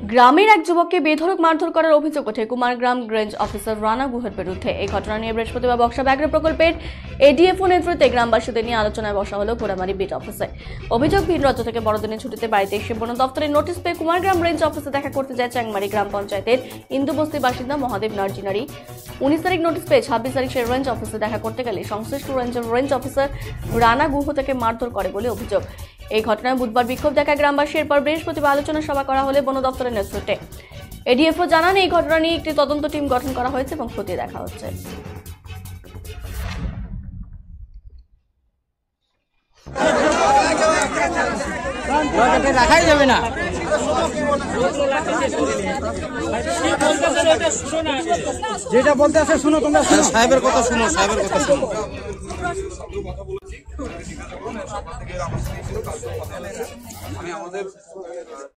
গ্রামের এক যুবককে বেধড়ক মারধর করার অভিযোগ ওঠে কুমারগ্রাম রেঞ্জ অফিসার রানা গুহের বিরুদ্ধে। এই ঘটনা নিয়ে বৃহস্পতিবার বক্সা ব্যাঘ্র প্রকল্পের এডিএফও নেতৃত্বে গ্রামবাসীদের নিয়ে আলোচনায় বসা হলো ঘোড়ামারি বিট অফিসে। অভিযোগ, ভিন রাজ্য থেকে বড়দিনের ছুটিতে বাড়িতে এসে বন দপ্তরের নোটিশ পেয়ে কুমারগ্রাম রেঞ্জ অফিসে দেখা করতে যায় চ্যাংমারি গ্রাম পঞ্চায়েতের ইন্দুবস্তির বাসিন্দা মহাদেব নার্জিনারি। 19 তারিখ নোটিশ পেয়ে 26 তারিখ সে রেঞ্জ অফিসে দেখা করতে গেলে সংশ্লিষ্ট রেঞ্জ অফিসার রানা গুহ তাকে মারধর করে বলে অভিযোগ। এই ঘটনায় বুধবার বিক্ষোভ দেখায় গ্রামবাসী। এরপর বৃহস্পতিবার আলোচনা সভা করা হলে বন দপ্তরের নেতৃত্বে। এডিএফও জানান, এই ঘটনা নিয়ে একটি তদন্ত টিম গঠন করা হয়েছে এবং খতিয়ে দেখা হচ্ছে। রাখাই যাবে না। যেটা বলতে আছে শুনো, তোমরা সাহেবের কথা শুনো, সাহেবের কথা শুনো। আমি আমাদের